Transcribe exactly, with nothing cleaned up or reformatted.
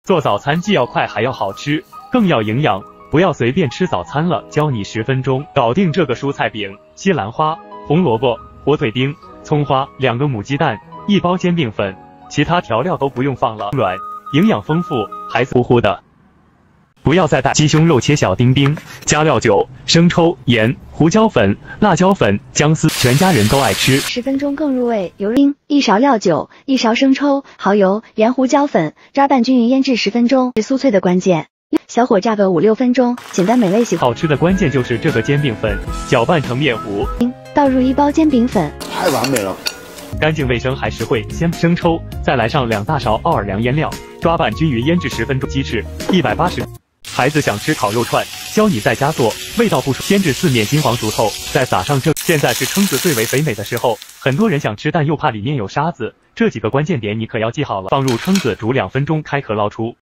做早餐既要快还要好吃，更要营养，不要随便吃早餐了。教你十分钟搞定这个蔬菜饼：西兰花、红萝卜、火腿丁、葱花、两个母鸡蛋、一包煎饼粉，其他调料都不用放了，软，营养丰富，孩子呼呼的。不要再带鸡胸肉切小丁丁，加料酒、生抽、盐、胡椒粉、辣椒粉、姜丝，全家人都爱吃。 十分钟更入味，油丁一勺料酒，一勺生抽、蚝油、盐、胡椒粉，抓拌均匀腌制十分钟，是酥脆的关键。小火炸个五六分钟，简单美味喜。 好吃的关键就是这个煎饼粉，搅拌成面糊， 倒入一包煎饼粉， 太完美了。 干净卫生还实惠。先生抽，再来上两大勺奥尔良腌料，抓拌均匀腌制十分钟。鸡翅一百八十。孩子想吃烤肉串，教你在家做，味道不输。先至四面金黄熟透，再撒上这。现在是蛏子最为肥美的时候，很多人想吃，但又怕里面有沙子，这几个关键点你可要记好了。放入蛏子煮两分钟，开壳捞出。